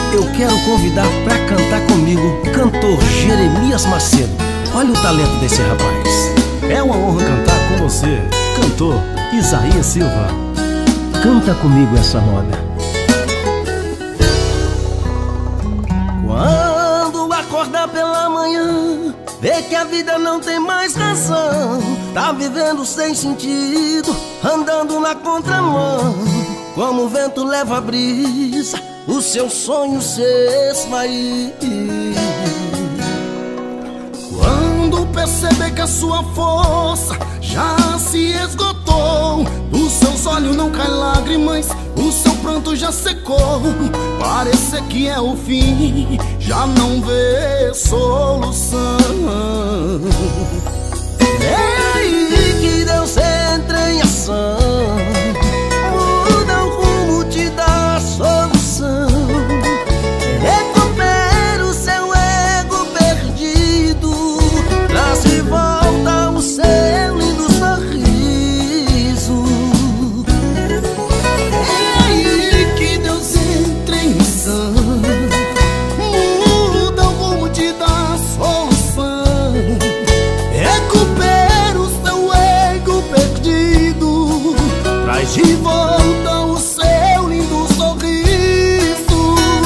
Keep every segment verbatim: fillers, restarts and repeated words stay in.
eu quero convidar pra cantar comigo o cantor Jeremias Macedo. Olha o talento desse rapaz. É uma honra cantar com você, cantor Isaías Silva. Canta comigo essa moda. Quando acordar pela manhã, vê que a vida não tem mais razão, tá vivendo sem sentido, andando na contramão. Como o vento leva a brisa, o seu sonho se esvair. Quando perceber que a sua força já se esgotou, dos seus olhos não cai lágrimas, o seu pranto já secou, parece que é o fim, já não vê solução. É aí que Deus entra em ação, muda o rumo, te dá a solução. Recupera o seu ego perdido, traz de volta o seu lindo sorriso. É aí que Deus entra em ação, muda o rumo, te dá a solução. Recupera o seu ego perdido, traz de volta o seu lindo sorriso.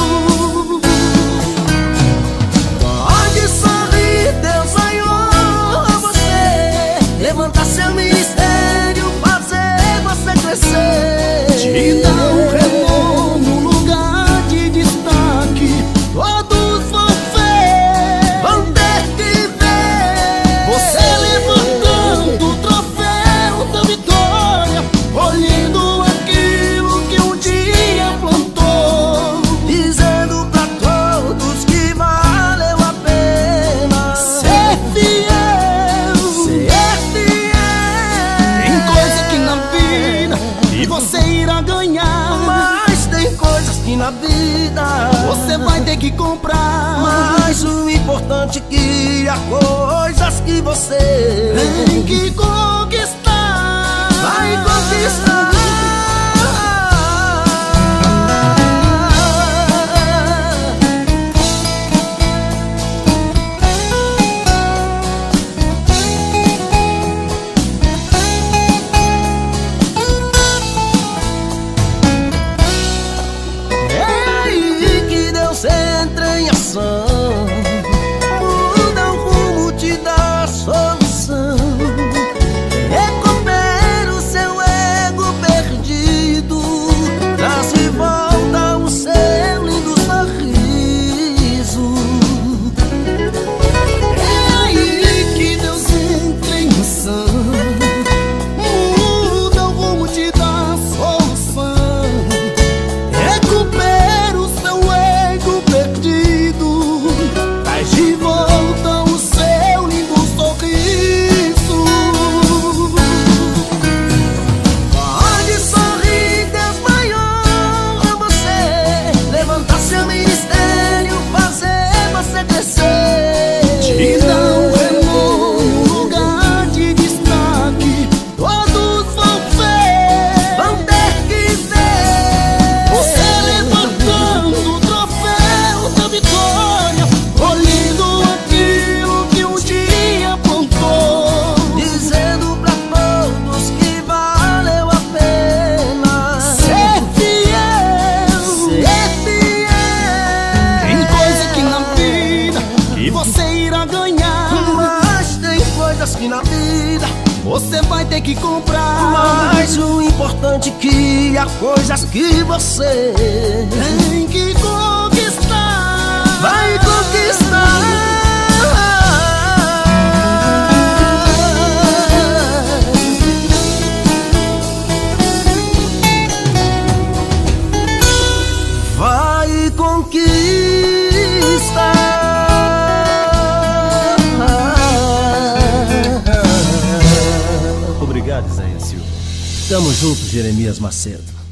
Pode sorrir, Deus vai honrar você, levantar seu mistério, fazer você crescer, Te dá um renome, um lugar de destaque, todos vão ver, vão ter que ver você levantando o troféu da vitória, colhendo aquilo que um dia plantou, dizendo pra todos que valeu a pena ser fiel. ser fiel. Tem coisa que na vida que você irá ganhar, Mas tem coisas que na vida você vai ter que comprar. Mas o importante é que há coisas que você Tem que conquistar, vai conquistar. É aí que Deus entra em ação, muda o rumo, te dá a solução. Recupera o seu ego perdido, traz de volta o seu lindo sorriso. é aí que Deus entra em ação, muda o rumo, te dá a solução. Recupera o seu ego perdido, traz de volta o seu lindo sorriso. Pode sorrir, Deus vai honrar você, levantar seu ministério, fazer você crescer, Te dá um renome, um lugar de destaque, todos vão ver, vão ter que ver você levantando o troféu da vitória, colhendo aquilo que um dia plantou, dizendo pra todos que valeu a pena ser fiel. ser fiel. Tem coisa que na vida que você irá ganhar, Mas tem coisas que na vida você vai ter que comprar. Mas o importante é que há coisas que você Tem que conquistar, vai conquistar. Vai conquistar. Obrigado, Isaías Silva. Tamo junto, Jeremias Macedo.